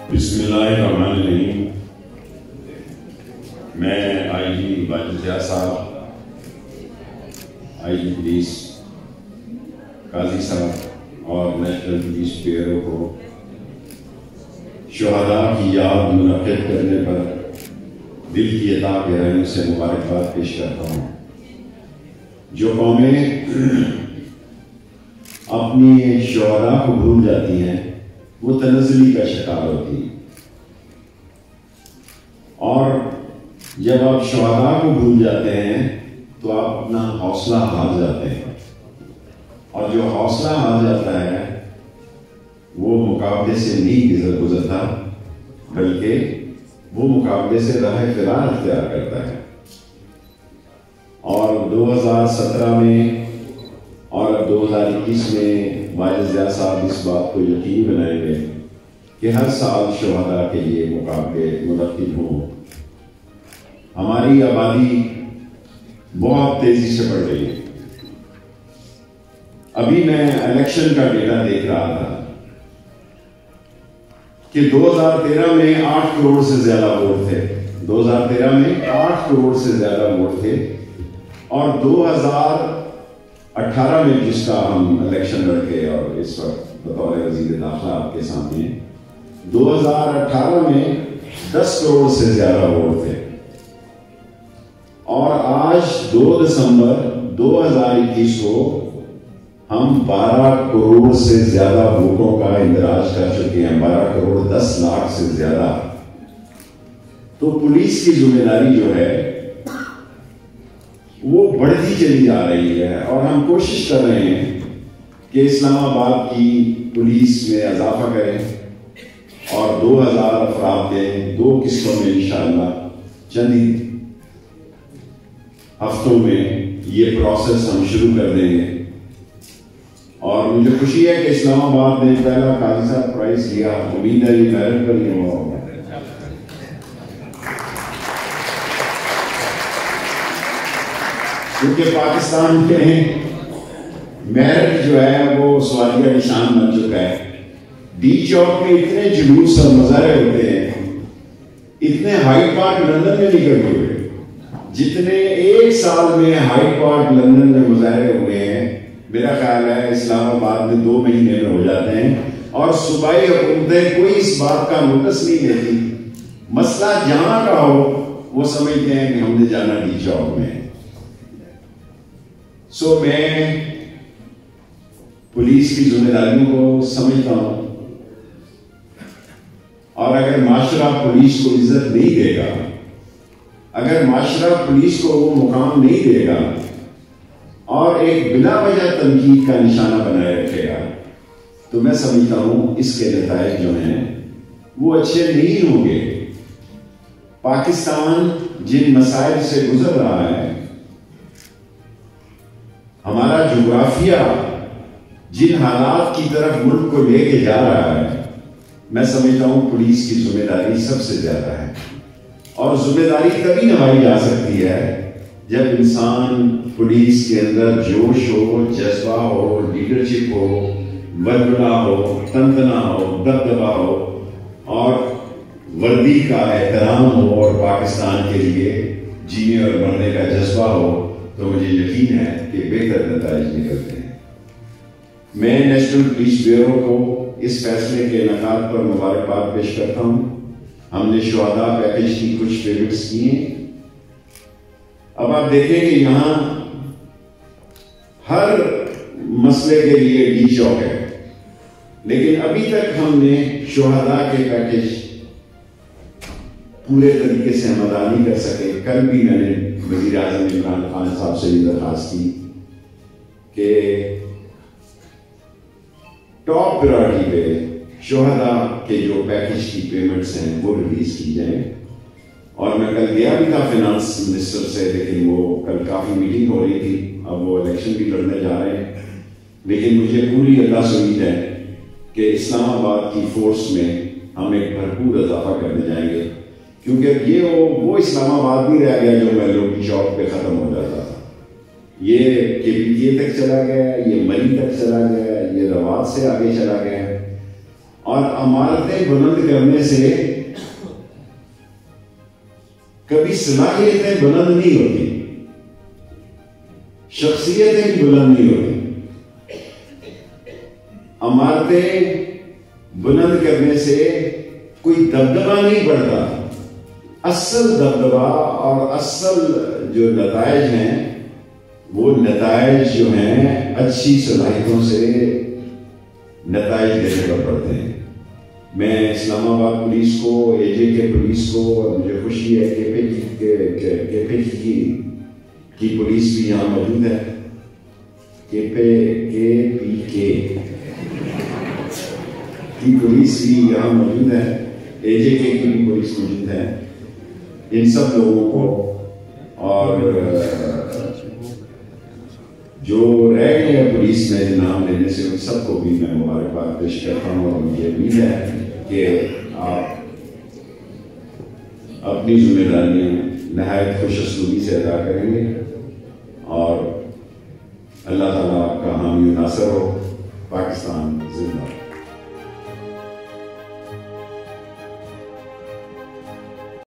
بسم اللہ الرحمن الرحیم۔ میں آئی جی واجد ضیاء صاحب، آئی جی پولیس قاضی صاحب اور نیشنل پولیس بیورو کو شہداء کی یاد منعقد کرنے پر دل کی عطا گہرائیوں سے مبارکباد پیش کرتا ہوں۔ جو قومیں اپنی شہداء کو بھول جاتی ہیں وہ تنزلی کا شکار ہوتی ہیں، اور جب آپ شہداء کو بھول جاتے ہیں تو آپ اپنا حوصلہ ہار جاتے ہیں، اور جو حوصلہ ہار جاتا ہے وہ مقابلے سے نہیں گزرتا بلکہ وہ مقابلے سے راہ فرار اختیار کرتا ہے۔ اور 2017 میں اور اب 2021 میں واجد ضیاء صاحب اس بات کو یقین بنائیں گے کہ ہر سال شہداء کے لیے مقابلے منعقد ہوں۔ ہماری آبادی بہت تیزی سے بڑھ رہی ہے۔ ابھی میں الیکشن کا ڈیٹا دیکھ رہا تھا کہ 2013 میں 8 کروڑ سے زیادہ ووٹ تھے، 2013 میں 8 کروڑ سے زیادہ ووٹ تھے، اور 2018 میں جس کا ہم الیکشن لڑکے اور اس وقت بطور وزیر داخلہ آپ کے سامنے 2018 میں 10 کروڑ سے زیادہ ووٹ تھے، اور آج 2 دسمبر 2021 کو ہم 12 کروڑ سے زیادہ ووٹوں کا اندراج کر چکے ہیں، 12 کروڑ 10 لاکھ سے زیادہ۔ تو پولیس کی ذمہ داری جو ہے وہ بڑھتی چلی جا رہی ہے، اور ہم کوشش کر رہے ہیں کہ اسلام آباد کی پولیس میں اضافہ کریں اور 2000 افراد دیں 2 قسطوں میں انشاءاللہ۔ چند ہی ہفتوں میں یہ پروسیس ہم شروع کر دیں گے، اور مجھے خوشی ہے کہ اسلام آباد نے پہلا قاضی صاحب پرائز لیا، امید ہے یہ میرٹ پر ہی ہوا ہوگا۔ کیونکہ پاکستان میں میرٹ جو ہے وہ سوالیہ نشان بن چکا ہے۔ ڈی چوک میں اتنے جلوس اور مظاہرے ہوتے ہیں، اتنے ہائی پارک لندن میں نہیں کرتے ہوئے جتنے ایک سال میں ہائی پارک لندن میں مظاہرے ہوئے ہیں، میرا خیال ہے اسلام آباد میں 2 مہینے میں ہو جاتے ہیں، اور صوبائی حکومتیں کوئی اس بات کا نوٹس نہیں لیتی۔ مسئلہ جہاں کا ہو وہ سمجھتے ہیں کہ ہم نے جانا ڈی چوک میں۔ میں پولیس کی ذمہ داریوں کو سمجھتا ہوں، اور اگر معاشرہ پولیس کو عزت نہیں دے گا، اگر معاشرہ پولیس کو وہ مقام نہیں دے گا اور ایک بلا وجہ تنقید کا نشانہ بنائے رکھے گا، تو میں سمجھتا ہوں اس کے نتائج جو ہیں وہ اچھے نہیں ہوں گے۔ پاکستان جن مسائل سے گزر رہا ہے، ہمارا جغرافیہ جن حالات کی طرف ملک کو لے کے جا رہا ہے، میں سمجھتا ہوں پولیس کی ذمہ داری سب سے زیادہ ہے، اور ذمہ داری تبھی نبھائی جا سکتی ہے جب انسان پولیس کے اندر جوش ہو، جذبہ ہو، لیڈرشپ ہو، ولولہ ہو، تنتنا ہو، دبدبا ہو، اور وردی کا احترام ہو، اور پاکستان کے لیے جینے اور مرنے کا جذبہ ہو، تو مجھے یقین ہے کہ بہتر نتائج نکلتے ہیں۔ میں نیشنل پولیس بیورو کو اس فیصلے کے انعقاد پر مبارکباد پیش کرتا ہوں۔ ہم نے شہداء پیکیج کی کچھ پیمنٹس کی ہیں۔ اب آپ دیکھیں کہ یہاں ہر مسئلے کے لیے ڈی چوک ہے، لیکن ابھی تک ہم نے شہداء کے پیکیج پورے طریقے سے ہم ادا نہیں کر سکے۔ کل بھی میں نے وزیر اعظم عمران خان صاحب سے یہ درخواست کی کہ ٹاپ پرائرٹی پہ شہداء کے جو پیکیج کی پیمنٹس ہیں وہ ریلیز کی جائیں، اور میں کل گیا بھی تھا فائنانس منسٹر سے، لیکن وہ کل کافی میٹنگ ہو رہی تھی، اب وہ الیکشن بھی لڑنے جا رہے ہیں، لیکن مجھے پوری اللہ سے امید ہے کہ اسلام آباد کی فورس میں ہم ایک بھرپور اضافہ کرنے جائیں گے، کیونکہ یہ وہ اسلام آباد نہیں رہ گیا جو میلوڈی چوک پہ ختم ہو جاتا تھا۔ یہ KPTA تک چلا گیا، یہ مری تک چلا گیا، یہ روات سے آگے چلا گیا، اور عمارتیں بلند کرنے سے کبھی صلاحیتیں بلند نہیں ہوتی، شخصیتیں بھی بلند نہیں ہوتی۔ عمارتیں بلند کرنے سے کوئی دبدبہ نہیں بڑھتا، اصل دبدبہ اور اصل جو نتائج ہیں وہ نتائج جو ہیں اچھی صلاحیتوں سے نتائج دینے پر پڑتے ہیں۔ میں اسلام آباد پولیس کو، اے جے کے پولیس کو، اور مجھے خوشی ہے کہ پے کی پولیس بھی یہاں موجود ہے، کے پی کے کی پولیس بھی یہاں موجود ہے، اے جے کے کی بھی پولیس موجود ہے، ان سب لوگوں کو اور جو رہ گئے ہیں پولیس میں نام لینے سے ان سب کو بھی میں مبارکباد پیش کرتا ہوں، اور مجھے امید ہے کہ آپ اپنی ذمہ داریاں نہایت خوش اسلوبی سے ادا کریں گے۔